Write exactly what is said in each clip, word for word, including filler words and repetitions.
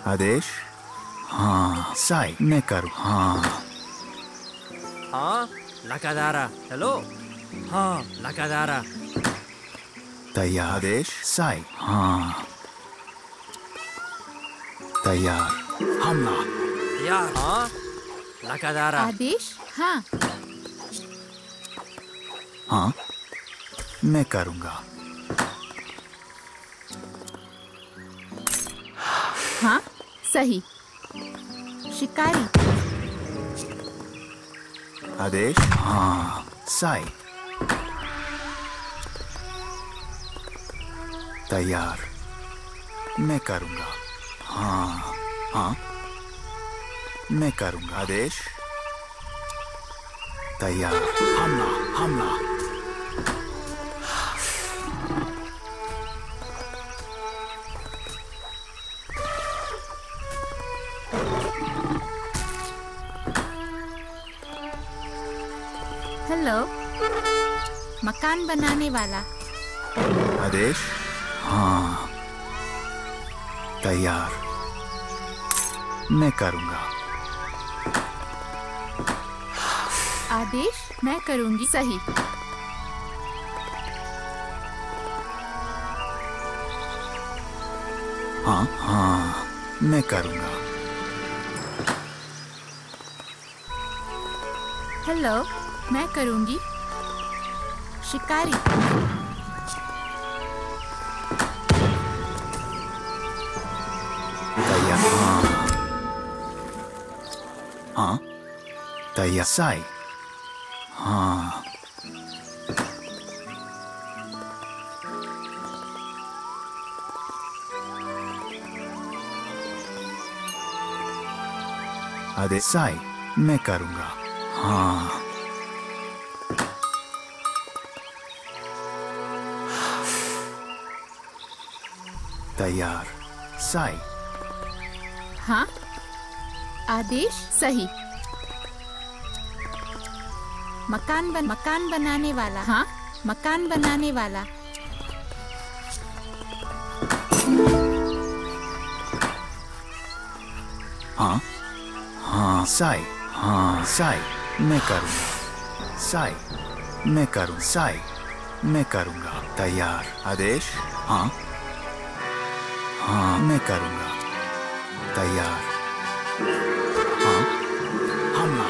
आदेश। हाँ साई मैं करूँ। हाँ हाँ लकादारा। हेलो। हाँ लकादारा। तैयार। आदेश साई। हाँ तैयार। हमला। तैयार। हाँ लकादारा। आदेश। हाँ हाँ मैं करूँगा। हाँ सही। शिकारी। आदेश। हाँ साई। तैयार। मैं करूँगा। हाँ हाँ मैं करूँगा। आदेश। तैयार। हमला हमला। हेलो। मकान बनाने वाला। आदेश। हाँ तैयार। मैं करूँगा। आदेश। मैं करूँगी। सही। हाँ हाँ मैं करूँगा। हेलो। मैं करूँगी। शिकारी। तैयार। हाँ हाँ तैयार। साई। हाँ आदेश। साई मैं करूँगा। हाँ तैयार। साई। हाँ आदेश। सही। मकान बन मकान बनाने वाला। हाँ मकान बनाने वाला। हाँ हाँ साई। हाँ साई मैं करूँगा। साई मैं करूँ। साई मैं करूँगा। तैयार। आदेश। हाँ हाँ मैं करूँगा। तैयार। हाँ हमला।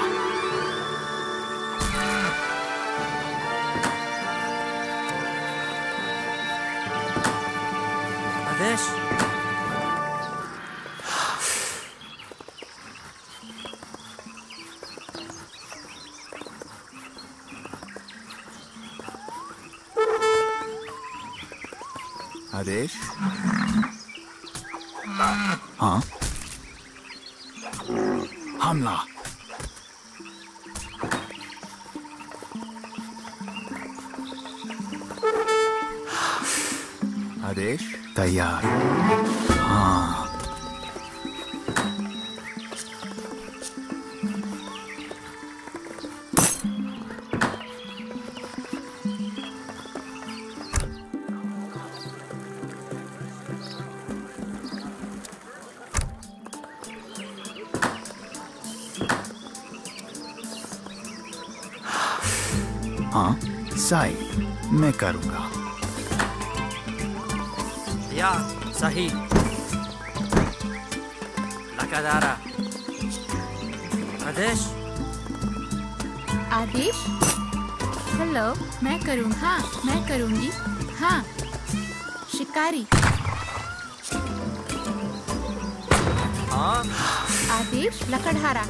आदेश। आदेश। हाँ हमला। आदेश। तैयार। हाँ हाँ साई मैं करूँगा। तैयार। सही। लकादारा। आदेश। आदेश। हेलो। मैं करूँ। हाँ मैं करूँगी। हाँ शिकारी। हाँ आदेश। लकड़हारा।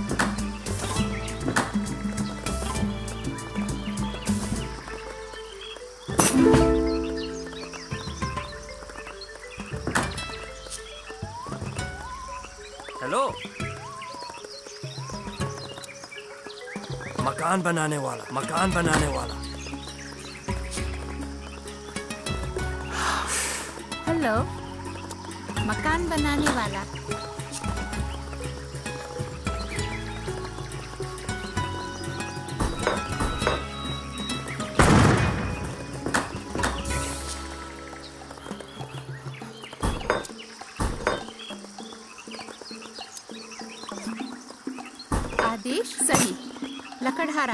हेलो। मकान बनाने वाला। मकान बनाने वाला। हेलो। मकान बनाने वाला। आदेश सही। लकड़हारा।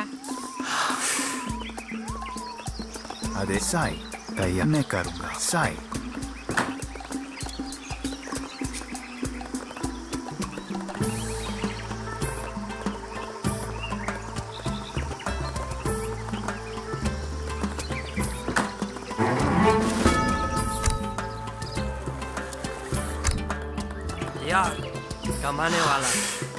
आदेश साई। तैयार। मैं करूँगा। साई। यार कमाने वाला।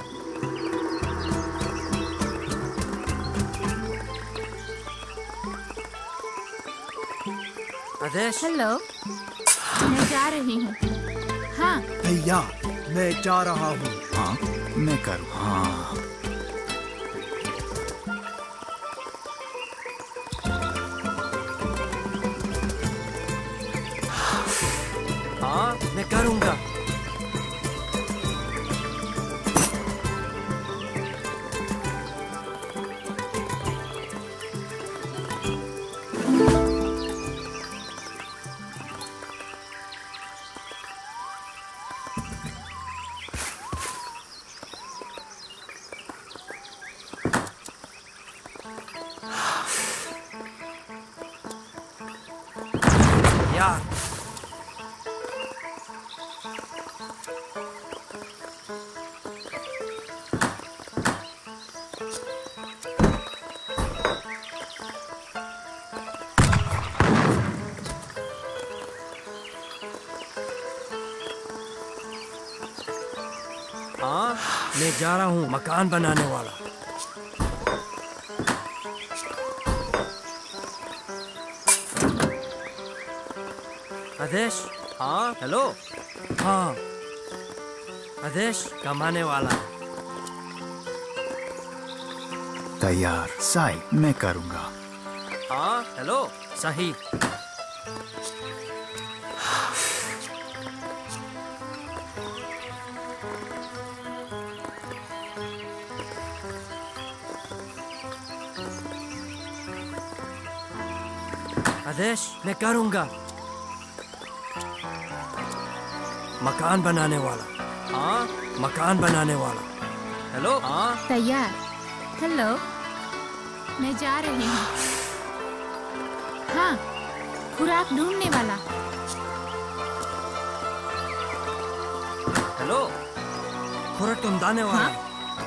आदेश। हेलो, मैं जा रही हूँ। हाँ। भैया मैं जा रहा हूँ। हाँ मैं करूँ। हाँ हाँ मैं करूँगा। यार हाँ मैं जा रहा हूँ मकान बनाने वाला। आदेश। हाँ हेलो। हाँ आदेश कमाने वाला। तैयार। साई। मैं करूँगा। हाँ हेलो सही। आदेश मैं करूँगा। मकान बनाने वाला। हाँ मकान बनाने वाला। हेलो। हाँ तैयार। हेलो, मैं जा रही हूँ। हाँ, खुराक ढूंढने वाला। हेलो खुराक ढूंढने वाला। हाँ?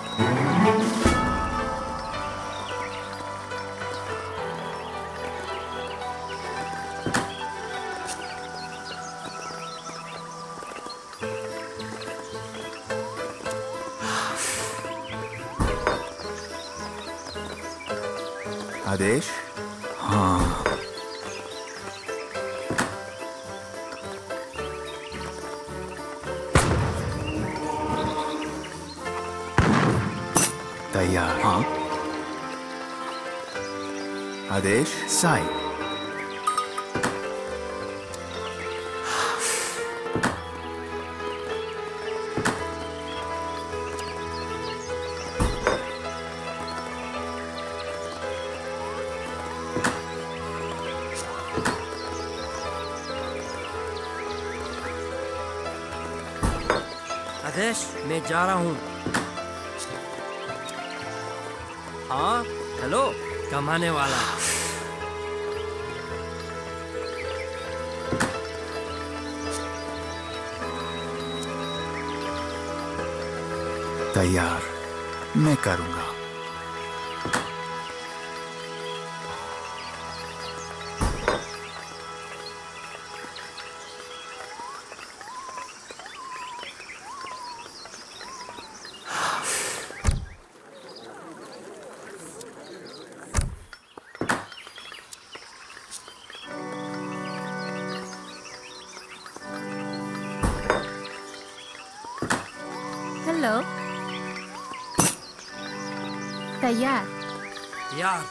आदेश। हाँ तैयार। हाँ आदेश। साई। आदेश मैं जा रहा हूँ। हाँ हेलो कमाने वाला। तैयार। मैं करूँगा। हेलो, तैयार। यार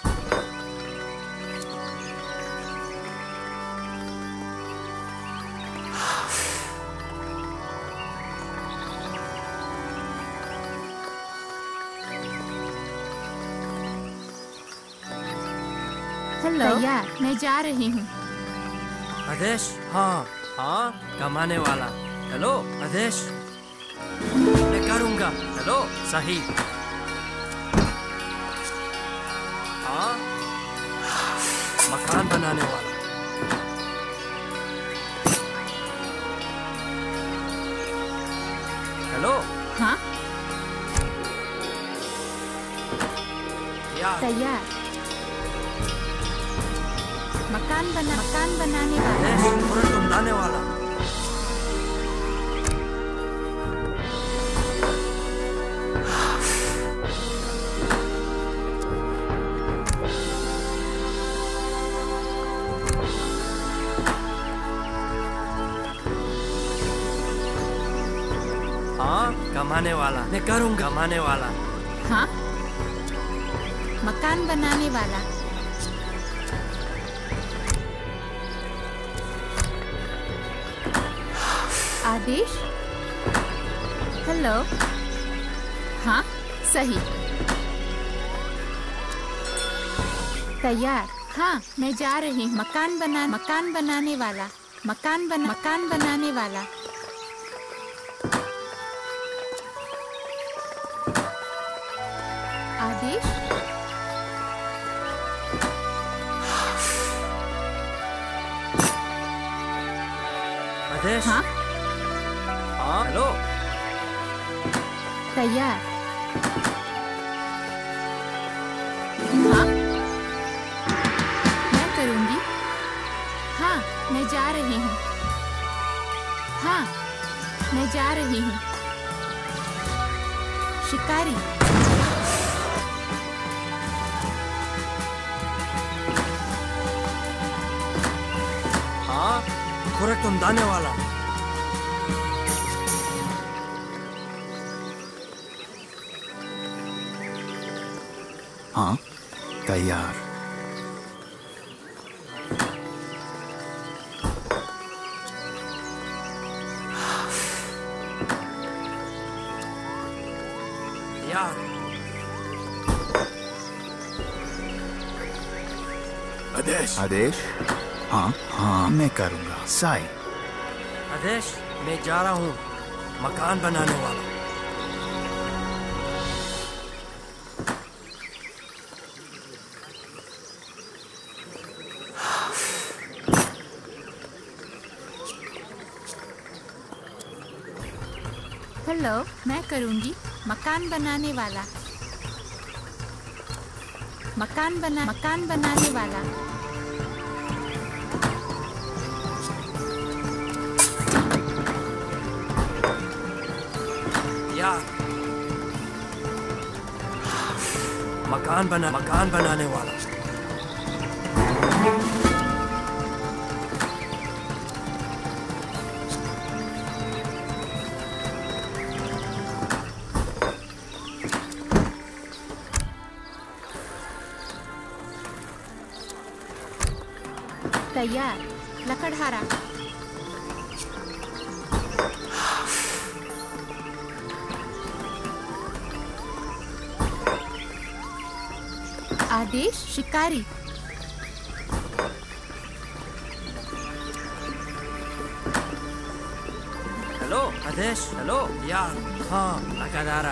हेलो, तैयार। मैं जा रही हूँ। आदेश। हाँ हाँ कमाने वाला। हेलो आदेश मैं करूँगा। हेलो सही। तैयार। मकान बना मकान बनाने वाला। तुरंत बनाने वाला। हाँ, कमाने वाला। मैं करूँगा कमाने वाला। हाँ, मकान बनाने वाला। आदेश। हेलो। हाँ, सही। तैयार। हाँ, मैं जा रही हूँ। मकान बना मकान बनाने वाला। मकान बना मकान बनाने वाला। आदेश। आदेश। हाँ, हाँ, हेलो। तैयार। हाँ, मैं करूँगी। हाँ, मैं जा रही हूँ। हाँ, मैं जा रही हूँ। शिकारी। हाँ, खुराक तुम दाने वाला। हाँ, तैयार। यार। आदेश। आदेश। हाँ, हाँ, मैं करूँगा। साई। आदेश, मैं जा रहा हूँ। मकान बनाने वाला। हेलो, मैं करूँगी। मकान बनाने वाला। मकान बना मकान बनाने वाला। यार। मकान बना मकान बनाने वाला। तैयार। लकड़हारा। आदेश। शिकारी। हेलो आदेश। हेलो यार। हाँ, लकड़हारा।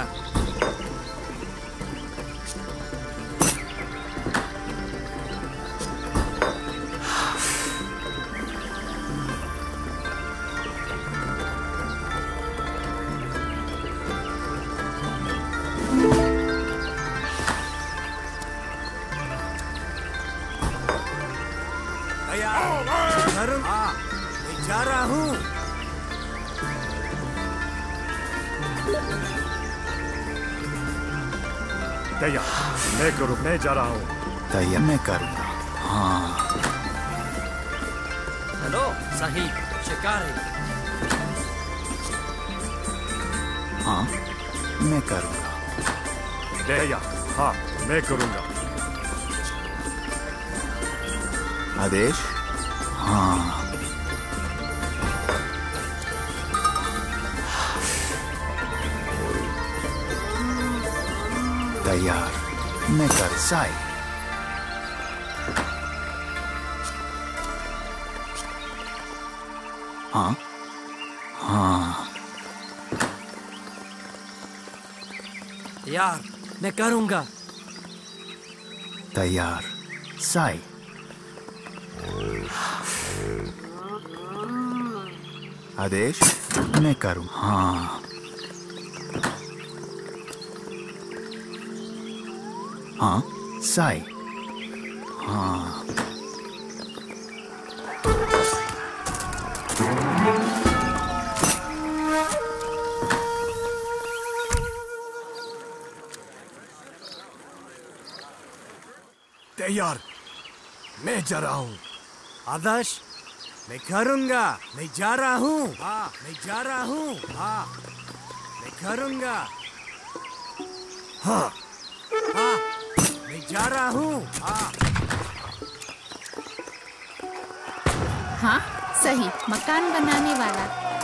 धर्म। हाँ, मैं जा रहा हूँ। तैयार। मैं करूँ मैं जा रहा हूँ। तैयार। मैं करूँगा। हाँ। हेलो सही। शिकारी। हाँ, मैं करूँगा। तैयार। हाँ, मैं करूँगा। आदेश। हाँ। तैयार। मैं कर साई। हाँ, हाँ। यार, मैं करूँगा। तैयार। साई। आदेश। मैं करूँ। हाँ। हाँ, साई। हाँ। तैयार। मैं जा रहा हूँ। आदर्श, मैं करूँगा। मैं जा रहा हूँ। हाँ, मैं जा रहा हूँ। हाँ, मैं करूँगा। हाँ, हाँ, मैं जा रहा हूँ। हाँ, हाँ, सही। मकान बनाने वाला।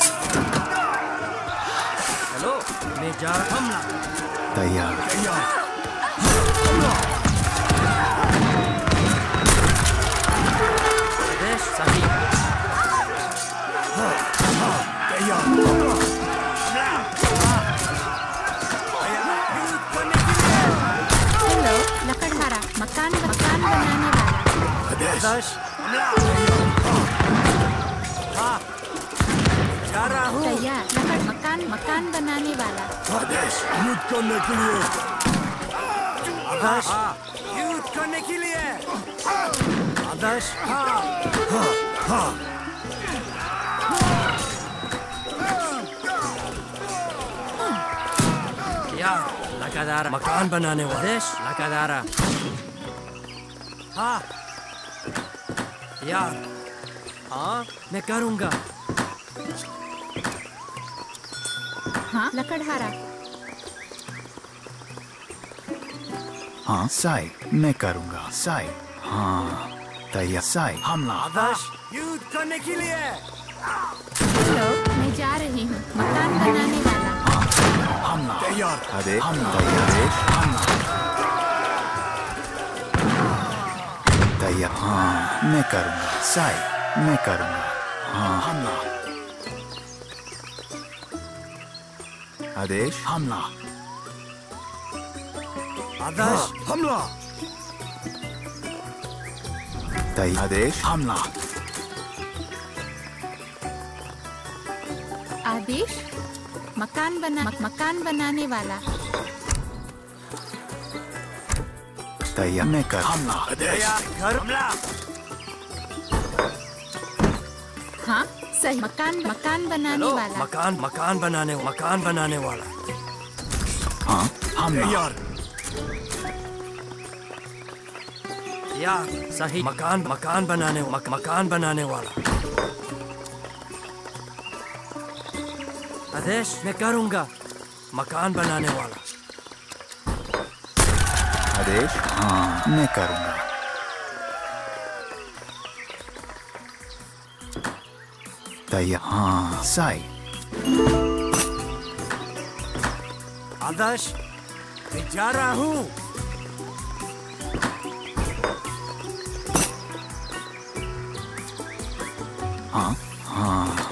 हेलो, मैं जा रहा हूँ। तैयार। तैयार। आदेश सही। हाँ, हाँ, तैयार। हेलो, लकड़हारा। मकान मकान बनाने वाला। आदेश। आदर्श, हाँ, जा रहा हूँ। तैयार। लकड़ मकान मकान बनाने वाला। आदेश। युद्ध करने के लिए। आदर्श, हाँ, युद्ध करने के लिए। आदर्श, हाँ, हाँ, हाँ। यार, लगातार मकान बनाने वाला। आदेश, लगातार। हाँ, यार, हाँ, मैं करूँगा। हाँ, लकड़हारा। हाँ साई, मैं करूँगा। साई। हाँ। तैयार। साई। हमला। आदर्श, युद्ध करने के लिए। हेलो, मैं जा रही हूँ। मकान बनाने वाला। हमला। तैयार। आदेश। हमला। आदेश। हमला। तैयार। हाँ, मैं करूँगा। साई, मैं करूँगा। हाँ। हमला। आदेश। हमला। आदर्श, हमला। तैयार। आदेश। हमला। आदेश। मकान बना मक, मकान बनाने वाला। तैयार। मैं कर। हमला। आदेश। घर हमला। हाँ, सही। मकान मकान बनाने हेलो, वाला। मकान मकान बनाने मकान बनाने वाला। हाँ। हमला। तैयार। यार, सही। मकान मकान बनाने मक, मकान बनाने वाला। आदेश, मैं करूँगा। मकान बनाने वाला। आदेश। हाँ, मैं करूँगा। तैयार। हाँ। साई। आदर्श, मैं जा रहा हूँ। हाँ। हाँ।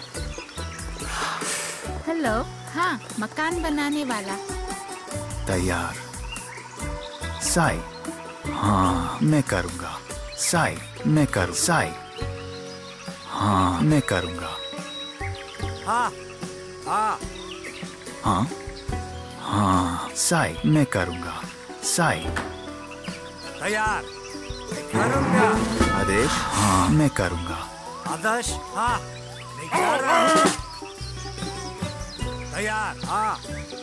हेलो, हाँ, मकान बनाने वाला। तैयार। साई। हाँ, मैं करूँगा। साई, मैं करूँ। साई। हाँ, मैं करूँगा। हाँ, हाँ, हाँ। हाँ। साई, मैं करूँगा। साई। तैयार। मैं करूँगा। आदेश। हाँ, मैं करूँगा। आदर्श, हाँ, मैं जा रहा हूँ। तैयार। हाँ,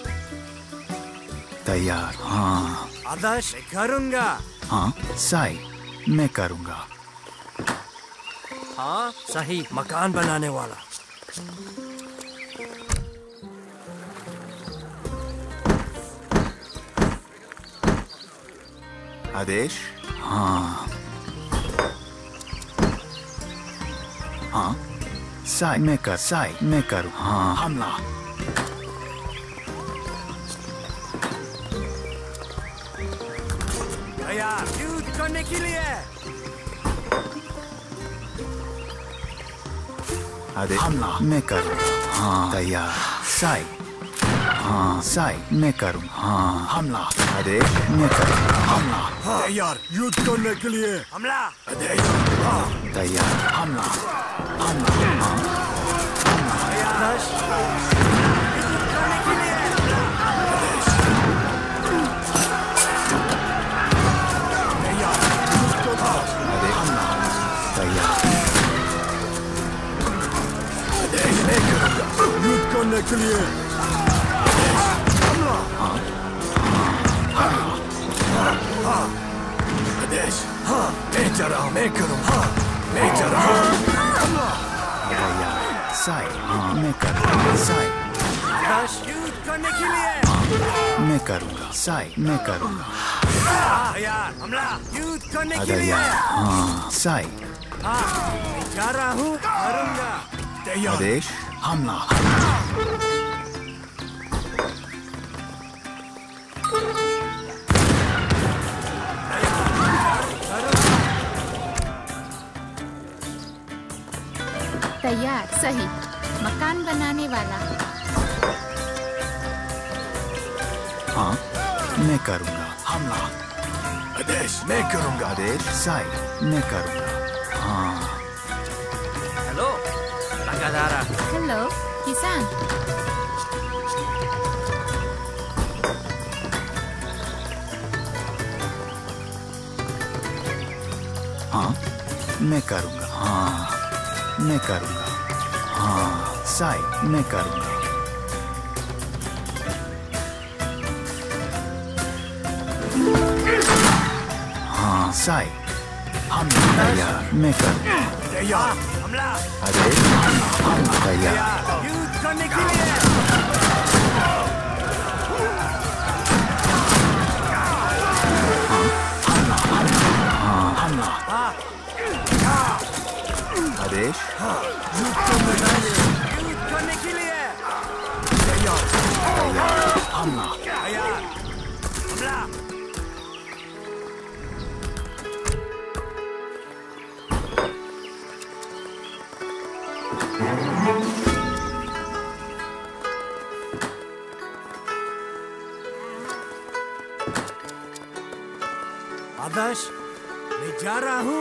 तैयार। हाँ। आदर्श, मैं करूँगा। हाँ। साई, मैं करूँगा। हाँ, सही। मकान बनाने वाला। आदेश। हाँ। हाँ। साई, मैं कर। साई, मैं करूँ। हाँ। हमला। तैयार। युद्ध करने के लिए। आदेश। हमला। मैं करूँगा। हाँ। तैयार। साई। हाँ। साई, मैं करूँ। हाँ। हमला। आदेश। मैं करूँगा। हमला। तैयार। युद्ध करने के लिए। हमला। आदेश। हाँ। तैयार। हमला। हमला। हाँ। आदर्श, युद्ध करने के लिए। जा रहा हूँ मैं करूँगा हाँ मैं जा रहा हूँ तैयार साई हाँ मैं करूँगा साई आदर्श युद्ध करने के लिए मैं करूँगा साई मैं करूँगा तैयार हमला युद्ध करने के लिए तैयार हाँ साई हाँ मैं जा रहा हूँ करूँगा तैयार आदेश हमला तैयार सही मकान बनाने वाला हाँ मैं करूँगा हमला आदेश मैं करूँगा आदेश साई मैं करूँगा हाँ हेलो लगातार हेलो किसान हाँ मैं करूँगा हाँ मैं करूँगा हाँ साई मैं करूँगा हाँ साई हम तैयार मैं करूँगा तैयार हमला अरे हम तैयार युद्ध करने के लिए हाँ हमला हाँ आदेश युद्ध करने के लिए तैयार तैयार हमला तैयार हमला आदर्श मैं जा रहा हूँ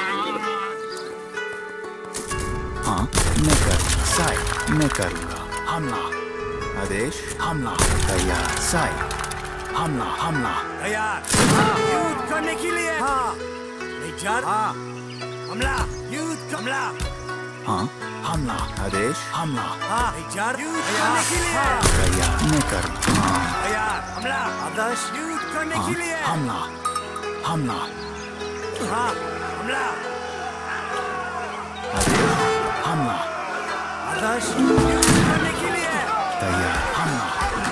हाँ मैं करूँगा साई मैं करूँगा हमला आदेश हमला तैयार साई हमला हमला तैयार हाँ, युद्ध करने के लिए हाँ मैं जा हाँ हमला युद्ध हमला हाँ हमला आदेश हमला हाँ मैं जा युद्ध करने के लिए तैयार मैं करूँगा हाँ तैयार हमला आदर्श युद्ध करने हाँ के लिए हमला हमला हाँ हमला आदेश हमला आदर्श युद्ध करने के लिए तैयार हमला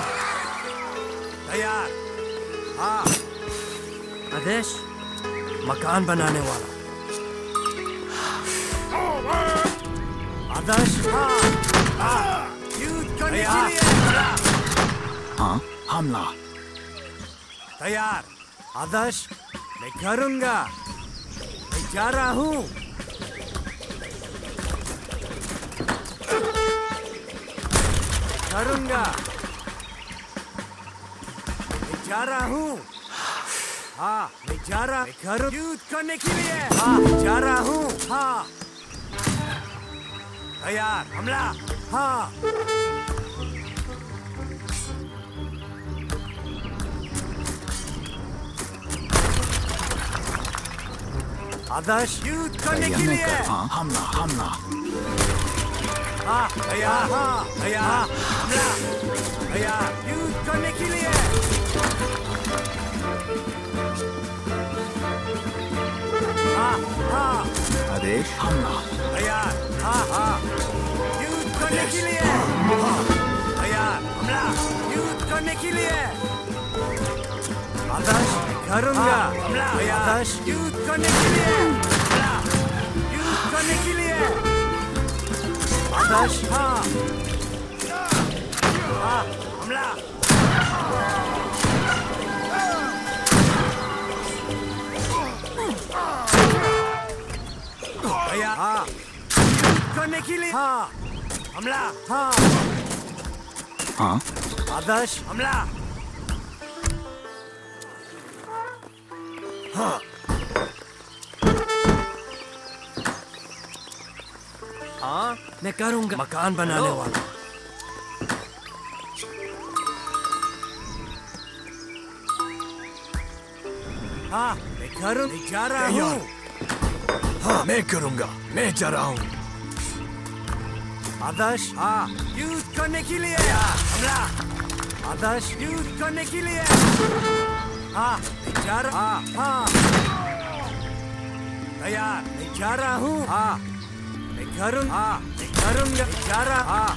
तैयार हाँ आदेश मकान बनाने वाला आदर्श हाँ हाँ युद्ध करने के लिए हाँ हमला तैयार आदर्श मैं करूँगा मैं जा रहा हूँ करूँगा मैं जा रहा हूँ हाँ मैं जा रहा मैं करूँ युद्ध करने के लिए हाँ मैं जा रहा हूँ हाँ तैयार हमला हाँ आदर्श युद्ध करने तैयार के मैं लिए कर हाँ हमला हमला हाँ तैयार हाँ तैयार हमला तैयार युद्ध करने के लिए हाँ हाँ आदेश हमला तैयार हाँ हाँ युद्ध करने के लिए हाँ तैयार हमला युद्ध करने के लिए आदर्श करूँगा हमला आदर्श युद्ध करने के लिए हमला युद्ध करने के लिए आदर्श हाँ हाँ हमला तैयार हाँ युद्ध करने के लिए हाँ हमला हाँ हाँ आदर्श हमला हाँ हाँ मैं करूँगा मकान बनाने वाला हाँ मैं करूँ मैं जा रहा हूँ हाँ मैं करूँगा मैं जा रहा हूँ आदर्श हाँ युद्ध करने के लिए हमला आदर्श युद्ध करने के लिए हाँ मैं जा रहा हाँ हाँ तैयार, मैं जा रहा हूँ। हाँ, मैं करूँगा। हाँ, मैं करूँगा। मैं जा रहा। हाँ,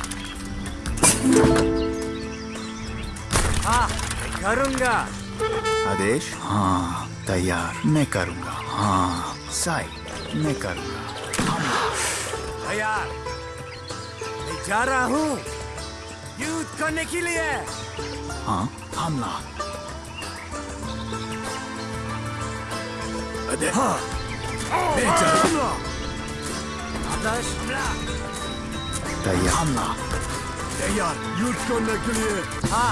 हाँ, मैं करूँगा। आदेश। हाँ, तैयार, मैं करूँगा। हाँ, साई, मैं करूँगा। हमला। तैयार, मैं जा रहा हूँ युद्ध करने के लिए। हाँ, हमला। अरे हाँ, मैं जा रहा हूँ। आदेश। हमला। तैयार, हमला। तैयार, युद्ध करने के लिए। हाँ,